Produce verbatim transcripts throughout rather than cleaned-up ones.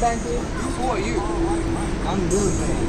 back here? Who are you? I'm doing things.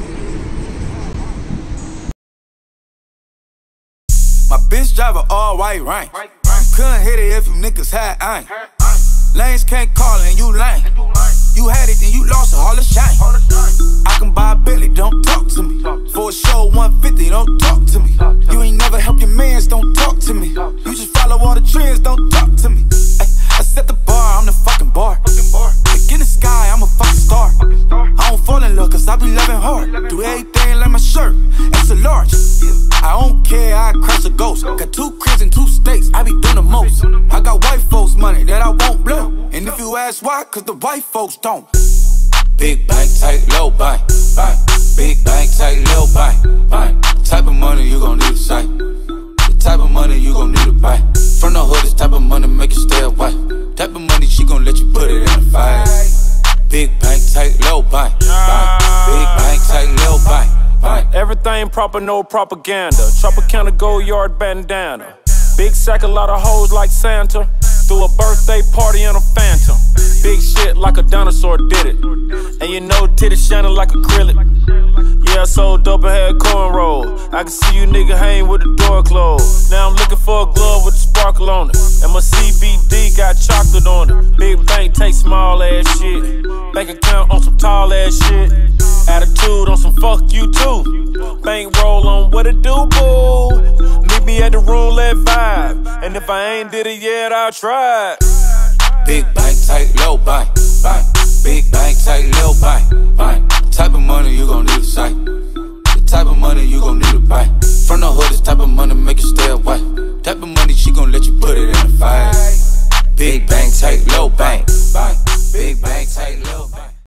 My bitch drive a all white range. Couldn't hit it if you niggas had aim. Lanes can't call and you lame. You had it, then you lost it, all the shame. I can buy a Billy, don't talk to me. For a show, one fifty, don't talk to me. You ain't never helped your mans, don't talk to me. You just follow all the trends, don't talk to me. Ay, I set the bar, I'm the fucking bar. Like in the sky, I'm a fucking star. I don't fall in love, cause I be loving hard. Do everything like my shirt, it's a large. I don't care, I crash a ghost. Got two cribs and two states, I be doing the most. I got white folks money that I won't blow. And if you ask why, cause the white folks don't. Big bank, tight, low bank, bank. Big bank, tight, low bank, bank. Type of money you gon' need a sight. The type of money you gon' need to buy. From the hood, this type of money make you stay away. Type of money she gon' let you put it in the fight. Big bank, tight, low bank, bank. Big bank, tight, low bank, bank. Everything proper, no propaganda. Tropicana gold yard bandana. Big sack, a lot of hoes like Santa. Threw a birthday party in a phantom. Big shit like a dinosaur did it. And you know titties shining like acrylic. Yeah, I sold dope and had cornrows. I can see you nigga hang with the door closed. Now I'm looking for a glove with a sparkle on it. And my C B D got chocolate on it. Big bank take small ass shit. Bank account on some tall ass shit. Attitude on some fuck you too. Bank roll on what it do, boo. Meet me at the roulette vibe. And if I ain't did it yet, I'll try. Big bank, tight, low bank, bank. Big bank, tight, low bank, bank. Type of money you gon' need a sight. The type of money you gon' need to buy. From the hood, this type of money make you stay away. Type of money she gon' let you put it in the fight. Big bank, tight, low bank.